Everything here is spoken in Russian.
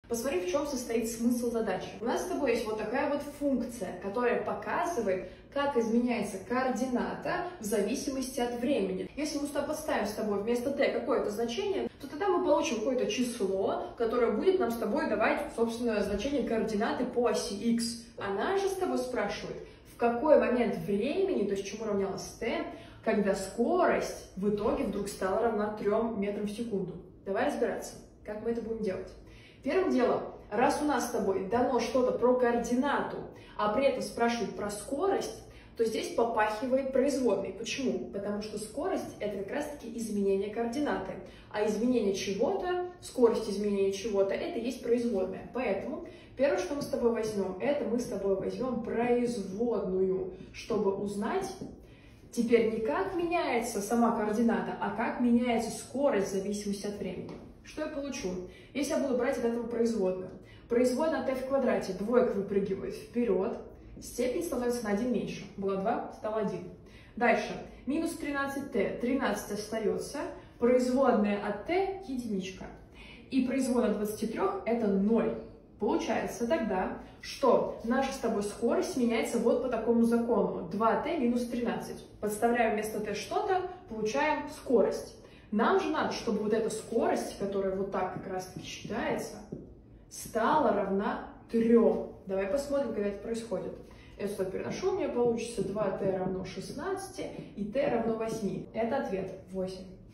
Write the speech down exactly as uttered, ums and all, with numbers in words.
Посмотри, в чем состоит смысл задачи. У нас с тобой есть вот такая вот функция, которая показывает, как изменяется координата в зависимости от времени. Если мы сюда подставим с тобой вместо t какое-то значение, то тогда мы получим какое-то число, которое будет нам с тобой давать, собственно, значение координаты по оси x. Она же с тобой спрашивает, в какой момент времени, то есть чему равнялось t, когда скорость в итоге вдруг стала равна трём метрам в секунду. Давай разбираться, как мы это будем делать. Первым делом, раз у нас с тобой дано что-то про координату, а при этом спрашивают про скорость, то здесь попахивает производной. Почему? Потому что скорость – это как раз-таки изменение координаты. А изменение чего-то, скорость изменения чего-то – это и есть производная. Поэтому первое, что мы с тобой возьмем, это мы с тобой возьмем производную, чтобы узнать теперь не как меняется сама координата, а как меняется скорость в зависимости от времени. Что я получу? Если я буду брать от этого производную. Производная t в квадрате, двойка выпрыгивает вперед, степень становится на один меньше. Было два, стало один. Дальше. Минус тринадцать t, тринадцать остается. Производная от t единичка. И производная от двадцати трёх это ноль. Получается тогда, что наша с тобой скорость меняется вот по такому закону. два t минус тринадцать. Подставляем вместо t что-то, получаем скорость. Нам же надо, чтобы вот эта скорость, которая вот так как раз таки считается, стала равна трём. Давай посмотрим, когда это происходит. Я сюда переношу, у меня получится два t равно шестнадцати и t равно восьми. Это ответ восемь.